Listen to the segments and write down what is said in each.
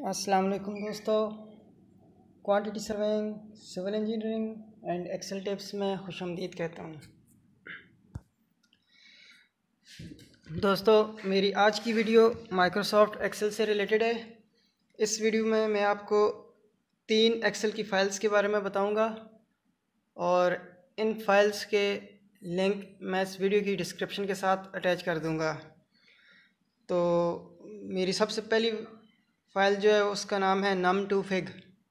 अस्सलाम वालेकुम दोस्तों, quantity surveying, civil engineering and Excel tips में खुशामदीद कहता हूँ। दोस्तों, मेरी आज की वीडियो माइक्रोसॉफ्ट एक्सेल से रिलेटेड है। इस वीडियो में मैं आपको 3 एक्सेल की फ़ाइल्स के बारे में बताऊँगा और इन फाइल्स के लिंक मैं इस वीडियो की डिस्क्रिप्शन के साथ अटैच कर दूँगा। तो मेरी सबसे पहली फ़ाइल जो है उसका नाम है num2fig।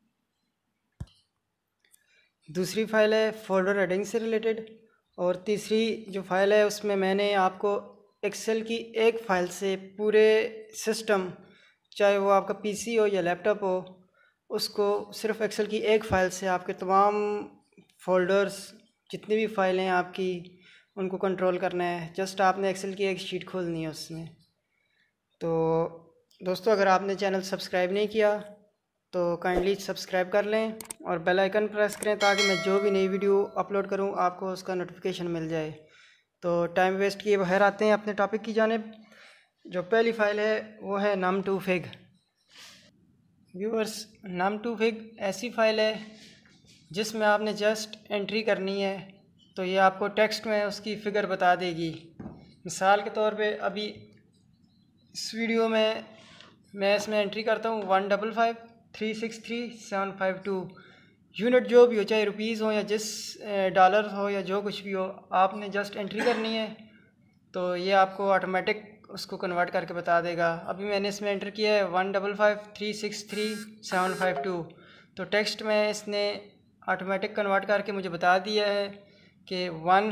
दूसरी फ़ाइल है फोल्डर हेडिंग से रिलेटेड और तीसरी जो फ़ाइल है उसमें मैंने आपको एक्सेल की एक फ़ाइल से पूरे सिस्टम, चाहे वो आपका पीसी हो या लैपटॉप हो, उसको सिर्फ एक्सेल की एक फ़ाइल से आपके तमाम फ़ोल्डर्स, जितनी भी फ़ाइलें हैं आपकी, उनको कंट्रोल करना है। जस्ट आपने एक्सेल की एक शीट खोलनी है उसमें। तो दोस्तों, अगर आपने चैनल सब्सक्राइब नहीं किया तो काइंडली सब्सक्राइब कर लें और बेल आइकन प्रेस करें ताकि मैं जो भी नई वीडियो अपलोड करूं आपको उसका नोटिफिकेशन मिल जाए। तो टाइम वेस्ट किए बगैर आते हैं अपने टॉपिक की जानिब। जो पहली फ़ाइल है वो है num2fig। व्यूअर्स, num2fig ऐसी फ़ाइल है जिसमें आपने जस्ट एंट्री करनी है तो ये आपको टेक्स्ट में उसकी फ़िगर बता देगी। मिसाल के तौर पे अभी इस वीडियो में मैं इसमें एंट्री करता हूँ 155363752। यूनिट जो भी हो, चाहे रुपीज़ हो या जिस डॉलर हो या जो कुछ भी हो, आपने जस्ट एंट्री करनी है तो ये आपको ऑटोमेटिक उसको कन्वर्ट करके बता देगा। अभी मैंने इसमें एंटर किया है 155363752। तो टेक्स्ट में इसने ऑटोमेटिक कन्वर्ट करके मुझे बता दिया है कि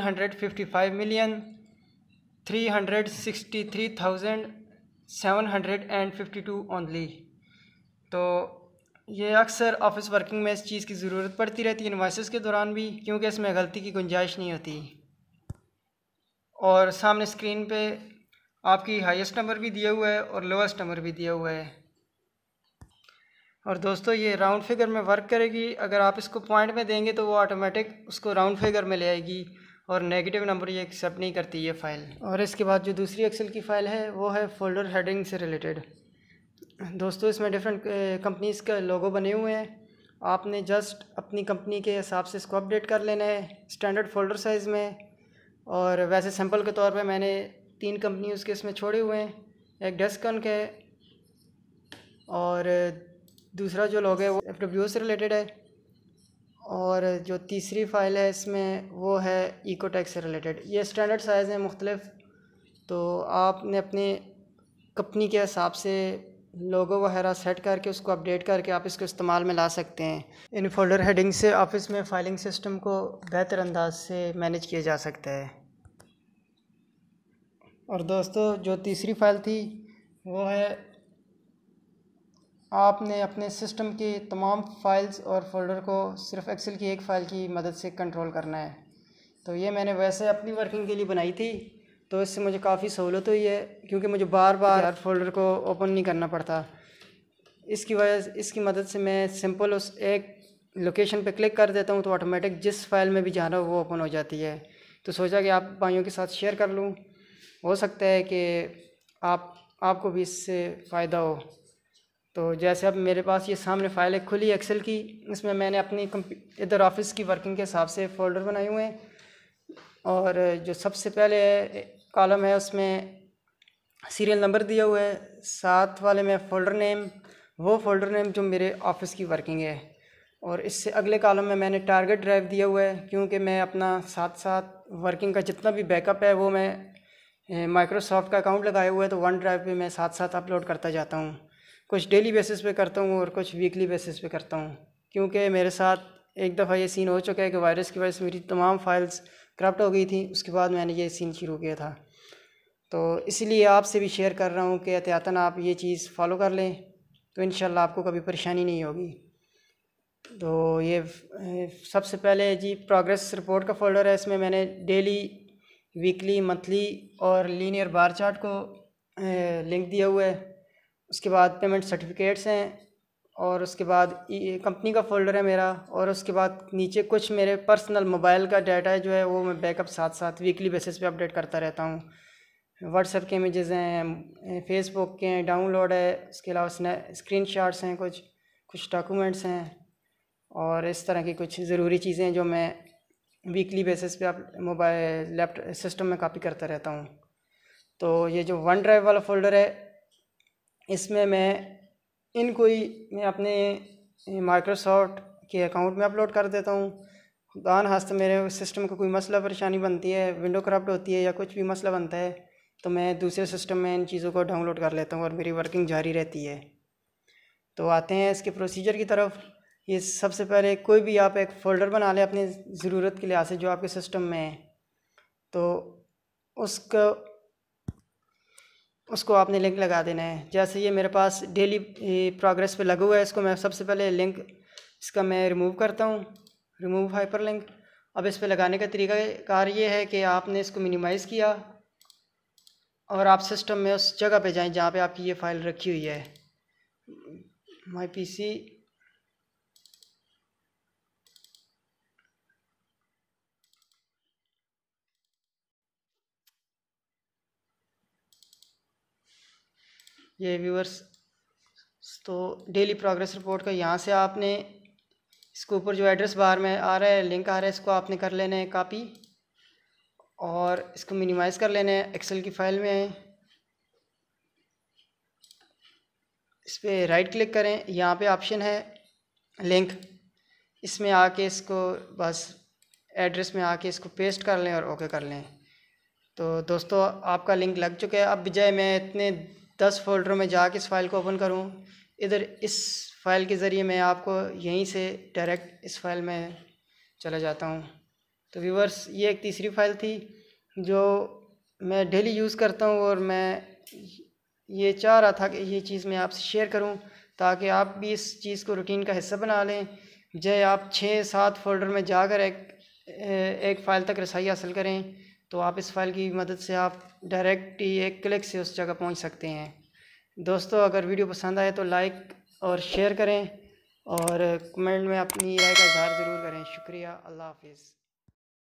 155,363,752 ओनली। तो ये अक्सर ऑफिस वर्किंग में इस चीज़ की ज़रूरत पड़ती रहती है, इनवॉइसेस के दौरान भी, क्योंकि इसमें गलती की गुंजाइश नहीं होती। और सामने स्क्रीन पे आपकी हाईएस्ट नंबर भी दिया हुआ है और लोएस्ट नंबर भी दिया हुआ है। और दोस्तों, ये राउंड फिगर में वर्क करेगी। अगर आप इसको पॉइंट में देंगे तो वो ऑटोमेटिक उसको राउंड फिगर में ले आएगी और नेगेटिव नंबर ये एक्सेप्ट नहीं करती ये फ़ाइल। और इसके बाद जो दूसरी एक्सेल की फ़ाइल है वो है फोल्डर हेडिंग से रिलेटेड। दोस्तों, इसमें डिफरेंट कंपनीज़ का लोगो बने हुए हैं। आपने जस्ट अपनी कंपनी के हिसाब से इसको अपडेट कर लेना है स्टैंडर्ड फ़ोल्डर साइज़ में। और वैसे सैंपल के तौर पे मैंने 3 कंपनी उसके इसमें छोड़े हुए हैं। एक डेस्कन के और दूसरा जो लोगो है वो FWO से रिलेटेड है और जो तीसरी फ़ाइल है इसमें वो है इकोटेक से रिलेटेड। ये स्टैंडर्ड साइज़ हैं मुख्तलिफ, तो आपने अपने कंपनी के हिसाब से लोगो वगैरह सेट करके उसको अपडेट करके आप इसको इस्तेमाल में ला सकते हैं। इन फोल्डर हेडिंग से ऑफिस में फाइलिंग सिस्टम को बेहतर अंदाज से मैनेज किया जा सकता है। और दोस्तों, जो तीसरी फ़ाइल थी वो है आपने अपने सिस्टम की तमाम फाइल्स और फोल्डर को सिर्फ एक्सेल की एक फ़ाइल की मदद से कंट्रोल करना है। तो ये मैंने वैसे अपनी वर्किंग के लिए बनाई थी, तो इससे मुझे काफ़ी सहूलत हुई है क्योंकि मुझे बार बार हर फोल्डर को ओपन नहीं करना पड़ता। इसकी मदद से मैं सिंपल उस एक लोकेशन पे क्लिक कर देता हूँ तो ऑटोमेटिक जिस फाइल में भी जाना हो वो ओपन हो जाती है। तो सोचा कि आप भाइयों के साथ शेयर कर लूँ, हो सकता है कि आपको भी इससे फ़ायदा हो। तो जैसे अब मेरे पास ये सामने फ़ाइल है खुली एक्सेल की, इसमें मैंने अपनी इधर ऑफिस की वर्किंग के हिसाब से फ़ोल्डर बनाए हुए हैं। और जो सबसे पहले कॉलम है उसमें सीरियल नंबर दिया हुआ है, साथ वाले में फ़ोल्डर नेम, वो फ़ोल्डर नेम जो मेरे ऑफिस की वर्किंग है। और इससे अगले कॉलम में मैंने टारगेट ड्राइव दिया हुआ है क्योंकि मैं अपना साथ साथ वर्किंग का जितना भी बैकअप है वो मैं माइक्रोसॉफ्ट का अकाउंट लगाया हुआ है, तो वन ड्राइव पे मैं साथ साथ अपलोड करता जाता हूँ। कुछ डेली बेसिस पे करता हूँ और कुछ वीकली बेसिस पे करता हूँ, क्योंकि मेरे साथ एक दफ़ा ये सीन हो चुका है कि वायरस की वजह से मेरी तमाम फाइल्स करप्ट हो गई थी। उसके बाद मैंने ये सीन शुरू किया था, तो इसलिए आपसे भी शेयर कर रहा हूँ कि एहतियातन आप ये चीज़ फ़ॉलो कर लें तो इंशाल्लाह आपको कभी परेशानी नहीं होगी। तो ये सबसे पहले जी प्रोग्रेस रिपोर्ट का फ़ोल्डर है। इसमें मैंने डेली, वीकली, मंथली और लीनियर बार चार्ट को लिंक दिया हुआ है। उसके बाद पेमेंट सर्टिफिकेट्स हैं और उसके बाद कंपनी का फ़ोल्डर है मेरा। और उसके बाद नीचे कुछ मेरे पर्सनल मोबाइल का डाटा है जो है वो मैं बैकअप साथ साथ वीकली बेसिस पे अपडेट करता रहता हूँ। व्हाट्सएप के इमेजेस हैं, फेसबुक के हैं, डाउनलोड है, इसके अलावा स्क्रीनशॉट्स हैं, कुछ डॉक्यूमेंट्स हैं और इस तरह की कुछ ज़रूरी चीज़ें हैं जो मैं वीकली बेसिस पे आप मोबाइल लैपटॉप सिस्टम में कॉपी करता रहता हूँ। तो ये जो वन ड्राइव वाला फ़ोल्डर है, इसमें मैं अपने माइक्रोसॉफ्ट के अकाउंट में अपलोड कर देता हूँ। खुदा न खास्ता मेरे सिस्टम को कोई मसला परेशानी बनती है, विंडो करप्ट होती है या कुछ भी मसला बनता है, तो मैं दूसरे सिस्टम में इन चीज़ों को डाउनलोड कर लेता हूँ और मेरी वर्किंग जारी रहती है। तो आते हैं इसके प्रोसीजर की तरफ। ये सबसे पहले कोई भी आप एक फ़ोल्डर बना लें अपनी ज़रूरत के लिहाज से जो आपके सिस्टम में है, तो उसको आपने लिंक लगा देना है। जैसे ये मेरे पास डेली प्रोग्रेस पे लगा हुआ है, इसको मैं सबसे पहले लिंक इसका मैं रिमूव करता हूँ, रिमूव हाइपर लिंक। अब इस पे लगाने का तरीक़ाकार ये है कि आपने इसको मिनिमाइज़ किया और आप सिस्टम में उस जगह पे जाएं जहाँ पे आपकी ये फ़ाइल रखी हुई है। माई पीसी, ये व्यूअर्स, तो डेली प्रोग्रेस रिपोर्ट का यहाँ से आपने इसके ऊपर जो एड्रेस बार में आ रहा है, लिंक आ रहा है, इसको आपने कर लेना है कॉपी और इसको मिनिमाइज़ कर लेना है। एक्सेल की फ़ाइल में इस पर राइट क्लिक करें, यहाँ पे ऑप्शन है लिंक, इसमें आके इसको बस एड्रेस में आके इसको पेस्ट कर लें और ओके कर लें। तो दोस्तों आपका लिंक लग चुका है। अब बजाय मैं इतने 10 फोल्डरों में जाके इस फाइल को ओपन करूं, इधर इस फाइल के ज़रिए मैं आपको यहीं से डायरेक्ट इस फाइल में चला जाता हूं। तो व्यूअर्स, ये एक तीसरी फाइल थी जो मैं डेली यूज़ करता हूं और मैं ये चाह रहा था कि ये चीज़ मैं आपसे शेयर करूं ताकि आप भी इस चीज़ को रूटीन का हिस्सा बना लें। जय आप 6-7 फोल्डर में जाकर एक फ़ाइल तक रसाई हासिल करें, तो आप इस फाइल की मदद से आप डायरेक्ट ही एक क्लिक से उस जगह पहुंच सकते हैं। दोस्तों, अगर वीडियो पसंद आए तो लाइक और शेयर करें और कमेंट में अपनी राय का इज़हार ज़रूर करें। शुक्रिया। अल्लाह हाफिज़।